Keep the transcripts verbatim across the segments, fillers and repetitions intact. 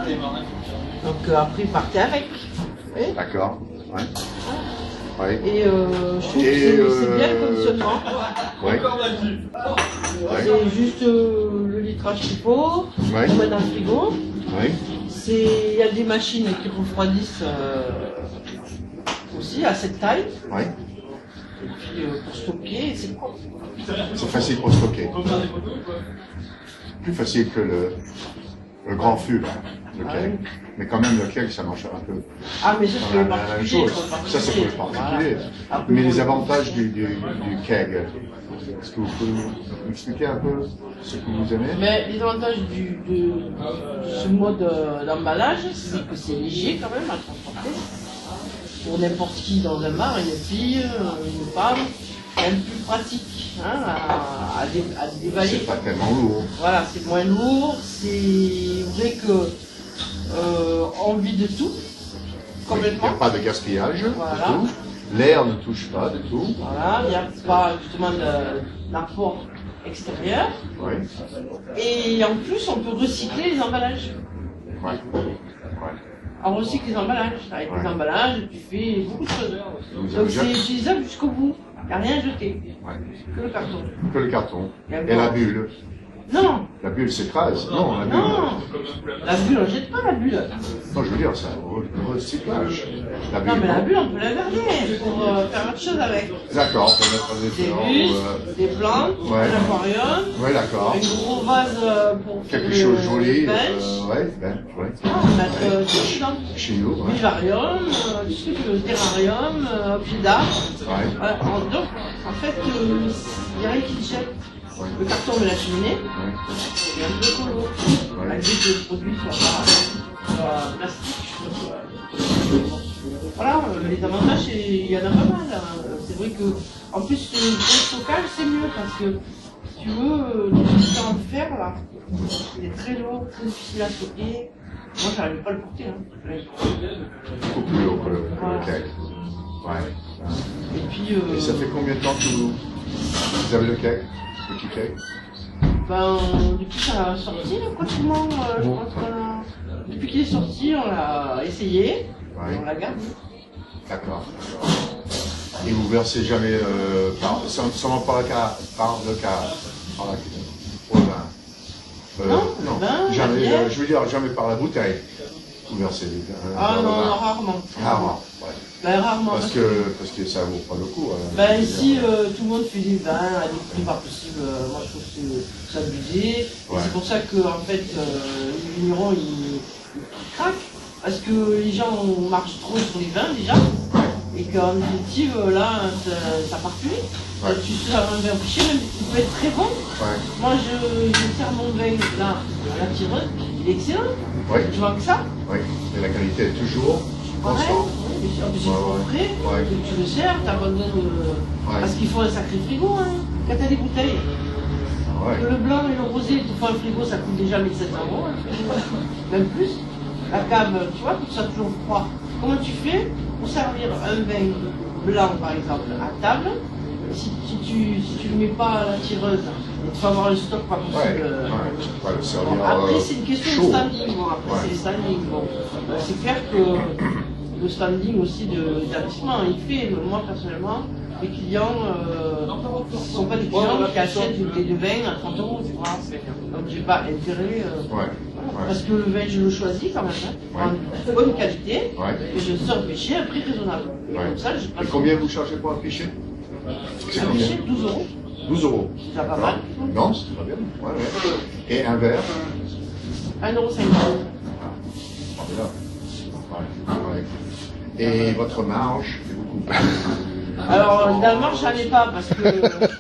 Donc euh, après, ils partaient avec. D'accord. Ouais. Ouais. Et euh, je trouve Et que c'est euh... bien le conditionnement. Ouais. C'est juste euh, le litrage qu'il faut, ouais. on met dans le frigo. Ouais. Il y a des machines qui refroidissent euh, aussi à cette taille. Ouais. Et puis euh, pour stocker, c'est propre. C'est facile pour stocker. Plus facile que le, le grand fût, là, le ah, keg. Oui. Mais quand même, le keg, ça marche un peu. Ah, mais ça, c'est la, la même chose. Ça, c'est pour le particulier. Voilà. Mais les avantages du, du, du keg, est-ce que vous pouvez nous expliquer un peu ce que vous aimez? Mais les avantages du, de, de ce mode d'emballage, c'est que c'est léger quand même à transporter. Pour n'importe qui dans un bar, une fille, une femme, c'est même plus pratique hein, à, à, dé, à dévaler. C'est pas tellement lourd. Voilà, c'est moins lourd, c'est vrai que euh, on vit de tout, complètement. Il n'y a pas de gaspillage, voilà. Du tout. L'air ne touche pas du tout. Voilà, il n'y a pas justement d'apport extérieur. Oui. Et en plus, on peut recycler les emballages. Ouais. Ouais. On recycle les emballages. Avec ouais. les emballages, tu fais beaucoup de choses. Vous Donc c'est utilisable jusqu'au bout. Il n'y a rien à jeter. Ouais. Que le carton. Que le carton. Et, Et la bulle. Non. La bulle s'écrase. Non, la bulle. Non. La bulle, on ne jette pas la bulle. Non, je veux dire, c'est un recyclage. La bulle, non, mais non. La bulle, on peut la garder pour euh, faire autre chose avec. D'accord, on peut mettre des fleurs. Des bus, euh... des plantes, ouais. Un aquarium. Oui, d'accord. Un gros vase euh, pour quelque le, chose de joli. Bench. Euh, ouais, bench, ouais. Ah, on peut mettre euh, des plantes. Chez nous, ouais. Vivarium, euh, du truc, le terrarium, euh, pied d'art. Ouais. Voilà. Donc, en fait, il euh, n'y a rien qui le jette. Ouais. Le carton de la cheminée, ouais. Et un peu de colo. Ouais. Malgré que le produit soit pas soit plastique. Soit... Voilà, les avantages, il y en a pas mal. Hein. C'est vrai que, en plus, pour le stockage, c'est mieux parce que, si tu veux, le truc en fer, là, il est très lourd, très difficile à stocker. Moi, j'arrive pas à le porter. Hein. Beaucoup plus lourd que le, voilà. le keg. Ouais. Et puis. Euh... Et ça fait combien de temps que vous, vous avez le keg? Petit keg? Ben, depuis ça a sorti, le confinement, euh, je pense qu'on a... Depuis qu'il est sorti, on l'a essayé, ouais. On l'a gardé. D'accord. Et vous versez jamais, euh, par, seulement par le cas, par le cas, par la, pour le vin? Euh, non, non, le vin, jamais, euh, je veux dire, jamais par la bouteille. Vous versez des vins. Ah non, non, rarement. Rarement, ouais. Ben, rarement. Parce, parce, que, que, parce que ça vaut pas le coup. Hein, ben ici, euh, tout le monde fait des vins à des prix pas possibles. Euh, moi, je trouve que c'est abusé. Ouais. C'est pour ça que, en fait, euh, les vignerons, ils, ils craquent. Parce que les gens marchent trop sur les vins, déjà. Ouais. Et qu'en définitive, là, ça, ça part plus vite. Ouais. Tu sers un vin fiché, même il peut être très bon. Ouais. Moi, je, je sers mon vin, là, à la tireuse, il est excellent. Ouais. Tu vois que ça? Oui. Et la qualité est toujours constante. Oui, bien sûr. C'est trop frais. Ouais. Tu le sers, t'as pas besoin de... Ouais. Parce qu'il faut un sacré frigo, hein, quand t'as des bouteilles. Ouais. Le blanc et le rosé, il te faut un frigo, ça coûte déjà mille sept cents euros. Hein. Même plus. La cave, tu vois, tout ça toujours froid. Comment tu fais pour servir un vin blanc, par exemple, à table? Si, si tu si tu ne mets pas à la tireuse, il faut avoir le stock pas possible. Ouais, ouais, ouais, le servir, bon, après, c'est une question chaud. de standing. Bon, après, ouais. C'est le standing. Bon. C'est clair que le standing aussi de l'établissement, il fait. Moi, personnellement, les clients ne euh, sont pas des clients qui achètent une bouteille de vin à trente euros, tu vois. Donc, j'ai pas intérêt. Euh, ouais. Ouais. Parce que le vin, je le choisis quand même, hein, ouais. En bonne qualité, ouais. Et je sors pêcher à un prix raisonnable. Et ouais. Comme ça, je passe. Et combien vous chargez pour un pêcher? Un pêcher, douze euros. douze euros. C'est pas mal. Non, c'est très bien. Ouais, ouais. Et un verre? un euro cinquante. Ah, bien. Ouais. Ouais. Et votre marge est beaucoup plus. Alors, la marge, j'en ai pas parce que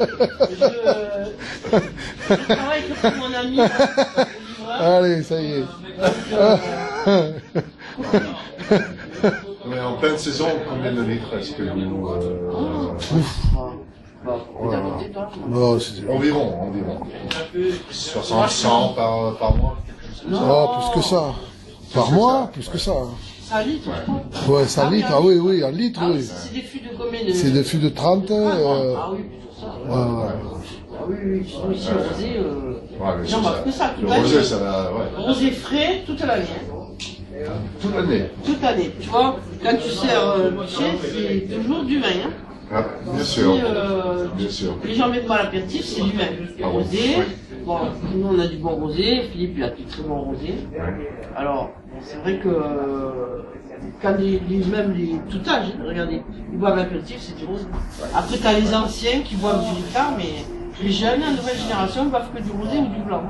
je, je travaille que pour mon ami. Allez, ça y est. Mais en pleine saison, combien de litres est-ce que vous... Euh, Bon, voilà. Non, environ, environ. soixante, cent par, par mois? Non, plus que ça. Par plus mois, que plus que ça. un litre, ouais. Ouais, cinq litres, ah oui, oui, un litre, ah, oui. C'est des fûts de combien de... C'est des fûts de trente. Ah, euh... ah oui, plutôt ça. Ouais, ouais. Ah oui, oui, sinon ici, le rosé, euh... ouais, j'en marque que ça. Le rosé, ça va, ouais. Rosé frais, toute l'année. Toute l'année. Toute l'année. Tu vois, quand tu sers euh, boucher, c'est toujours du vin. Hein. Ah, bien sûr. Si, euh, Bien sûr. les gens mettent mal à l'apéritif, c'est du vin. Ah bon, Rosé. ouais. Bon, nous on a du bon rosé. Philippe il a du très bon rosé. Ouais. Alors, c'est vrai que euh, quand les, les, même les tout âge, hein, regardez, ils boivent l'apéritif, c'est du rosé. Après, t'as les anciens qui boivent du Ricard, mais les jeunes, la nouvelle génération, ne boivent que du rosé ou du blanc.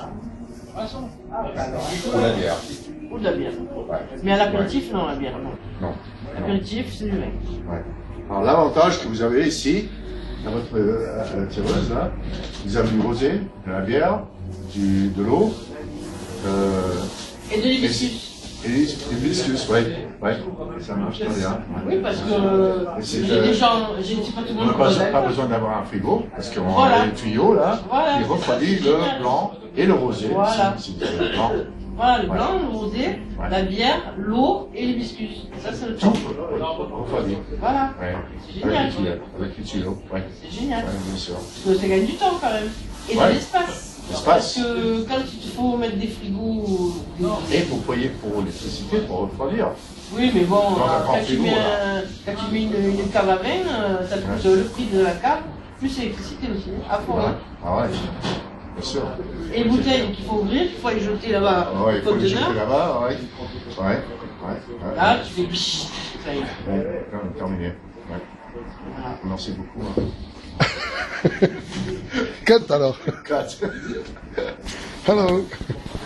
Ou la bière. Ou de la bière. Ouais. Mais à l'apéritif, non, la bière, non. Non. L'apéritif, c'est du vin. Ouais. Alors l'avantage que vous avez ici, à votre euh, à la tireuse, là, vous avez du rosé, de la bière, du, de l'eau, euh, Et de l'hibiscus. et des hibiscus, ouais, ouais, ça marche très bien. Ouais. Oui, parce que Et c'est, j'ai euh, des gens, j'ai pas tout le On monde n'a qui pas, boit pas d'alcool. besoin d'avoir un frigo, parce qu'on Voilà. a les tuyaux là, Voilà, qui c'est ça, refroidissent c'est le génial. blanc et le rosé. Voilà. Si, si, le blanc. Voilà, le Ouais. blanc, le rosé, Ouais. la bière, l'eau et l'hibiscus. Ça, c'est le Tout temps. refroidi. Voilà. Ouais. C'est génial. Avec les tuyaux. Avec les tuyaux. Ouais. C'est génial. Ouais, bien sûr. Parce que ça gagne du temps quand même. Et Ouais. de l'espace. L'espace. Parce que quand il te faut mettre des frigos. Et pour payer pour l'électricité, pour refroidir. Oui, mais bon, Dans un euh, grand quand, tu frigo, mets là. un- quand tu mets une, une cave à vin, euh, ça te coûte Ouais. le prix de la cave, plus l'électricité aussi, à fond. Ouais. hein. Ah ouais. Bien sûr. Et les bouteilles qu'il faut ouvrir, il faut les jeter là-bas Ah ouais, il au faut les jeter conteneur. là-bas, ouais. Ouais. Ouais. ouais. Là, tu fais biche. Ça y est. Ouais, terminé. Ouais. Voilà. Merci beaucoup. Hein. Cut alors. Quatre. Hello.